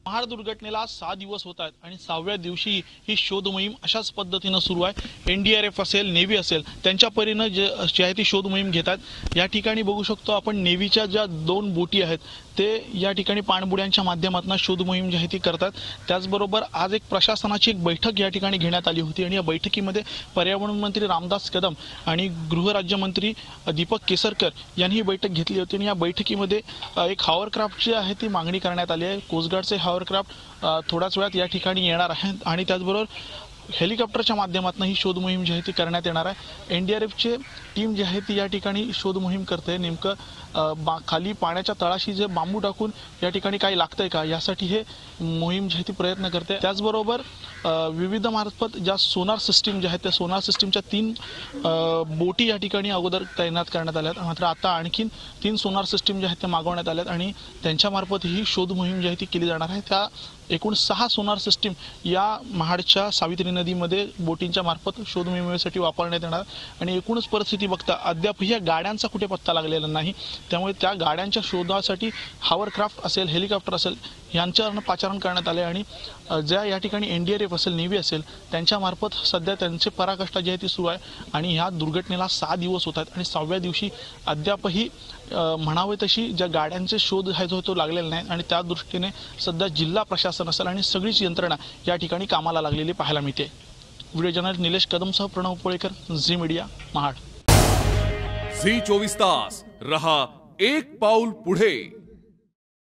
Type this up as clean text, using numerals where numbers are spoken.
महाड दुर्घटनेला 6 दिवस होत आहेत आणि 6व्या दिवशी ही शोध मोहीम अशाच पद्धतीने सुरू आहे। एनडीआरएफ असेल, नेव्ही असेल, त्यांच्या परीने जी आहे ती शोध मोहीम घेतात। या ठिकाणी बघू शकतो आपण नेव्हीच्या ज्या 2 बोटी आहेत ते या ठिकाणी पाणबुड्यांच्या माध्यमातून शोध मोहीम जी आहे ती करतात। त्याचबरोबर आज एक प्रशासनाची एक बैठक या ठिकाणी घेण्यात आली होती आणि या बैठकीमध्ये पर्यावरण मंत्री रामदास कदम आणि गृहराज्यमंत्री दीपक केसरकर यांनी ही बैठक घेतली होती आणि या बैठकीमध्ये एक हॉवरक्राफ्टची आहे ती मागणी करण्यात आली आहे। कोस्ट गार्डचे हॉवरक्राफ्ट थोड्याच वेळात या ठिकाणी येणार आहेत आणि त्याचबरोबर हेलिकॉप्टरच्या माध्यमातून ही शोध मोहीम जी आहे ती करण्यात येणार आहे। एनडीआरएफची टीम जी आहे ती या ठिकाणी शोध मोहीम करते। नेमकं खाली पाण्याच्या तळाशी जे बांबू टाकून या ठिकाणी काही लागतंय का यासाठी हे मोहीम जी आहे ती प्रयत्न करते। त्याचबरोबर विविध मार्फत ज्या सोनार सिस्टीम ज्या आहेत त्या सोनार सिस्टीमच्या 3 बोटी या ठिकाणी अगोदर तैनात करण्यात आल्यात, मात्र आता आणखीन 3 सोनार सिस्टीम ज्या आहेत त्या मागवण्यात आल्यात आणि त्यांच्या मार्फत ही शोध मोहीम जी आहे ती केली जाणार आहे। त्या एकूण 6 सोनार सिस्टीम या महाडच्या सावित्री नदीमध्ये बोटींच्या मार्फत शोध मोहिमेसाठी वापरण्यात येणार आणि एकूणच परिस्थिती बघता अद्याप या गाड्यांचा कुठे पत्ता लागलेला नाही। त्यामुळे त्या गाड्यांच्या शोधासाठी हॉवरक्राफ्ट असेल, हेलिकॉप्टर असेल यांच्यावरनं पाचारण करण्यात आले आणि ज्या या ठिकाणी एनडीआरएफ असेल, नेव्ही असेल त्यांच्या मार्फत सध्या त्यांचे पराकाष्ठा जी आहे ती सुरू आहे आणि ह्या दुर्घटनेला 6 दिवस होत आहेत आणि 6व्या दिवशी अद्यापही म्हणावे तशी ज्या गाड्यांचे शोध आहे तो लागलेला नाही आणि त्या दृष्टीने सध्या जिल्हा प्रशासन असेल आणि सगळीच यंत्रणा या ठिकाणी कामाला लागलेली पाहायला मिळते। व्हिडिओ जर्नलिस्ट निलेश कदमसह प्रणव पोळेकर, झी मीडिया, महाड। झी 24 तास रहा एक पाऊल पुढे।